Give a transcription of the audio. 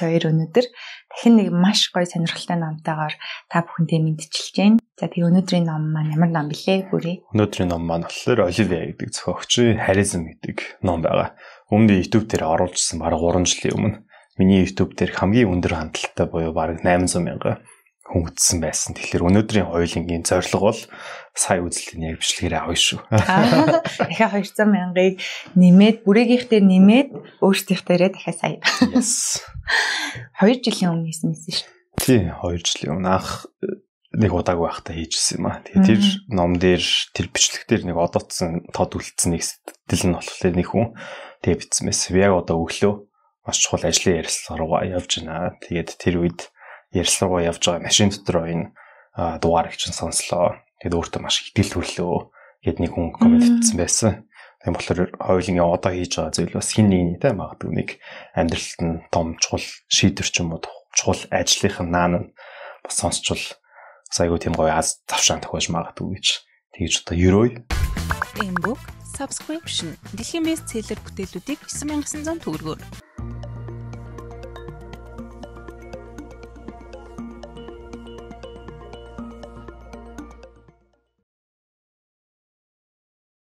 хоёр өнөөдөр дахин нэг маш гоё сонирхолтой номтойгоор та бүхэндээ мэдчилж байна. За тэгээ өнөөдрийн ном маань ямар ном бэлээ бүрээ? Өнөөдрийн ном маань болохоор Оливия гэдэг зохиогчийн Харизм гэдэг ном байгаа. Өмнө нь YouTube дээр оруулжсэн бараг 3 жилийн өмнө. Миний YouTube дээр хамгийн өндөр хандлттай буюу бараг 800 мянга хүн үзсэн байсан. Тэгэхээр өнөөдрийн хоёулынгийн зорилго бол сая үзэлтийн яг бичлэгээрээ авъя шүү. Дахиад 200 мянгыг нэмээд бүрэгийнх дээр нэмээд өөрсдийнх дээрээ дахиад сая. Yes. 2 жилийн өмнө хийсэн шүү. Тий, 2 жилийн өмнө анх нэг удааг байхдаа хийжсэн юм аа. Тэгээ тэр ном дээр тэр бичлэг дээр нэг одоодсон тод үлдсэн нэг сэтгэл нь болохоор нэг хүн тэгээ бичсэн байсан. Яг одоо өглөө маш чухал ажлын ярилцлага руу явж байна. Тэгээд тэр үед ярилцлага руу явж байгаа машин дотор энэ дугаарыг чинь сонслоо. Тэгээд өөртөө маш ихтгэл төрлөө гэд нэг хүн коммент хийсэн байсан. Тийм болохоор хоёулынгийн одоо хийж байгаа зүйл бас хин нэгний те магадгүй нэг амьдралд нь том чухал шийдвэр ч юм уу чухал ажлынх нь наан нь бас сонсчвол сайгүй тийм гоё аз завшаан тохиож магадгүй гэж тэгж одоо ерөөй. Ebook subscription дэлхийн бестселлер бүтээлүүдийг 9900 төгрөгөөр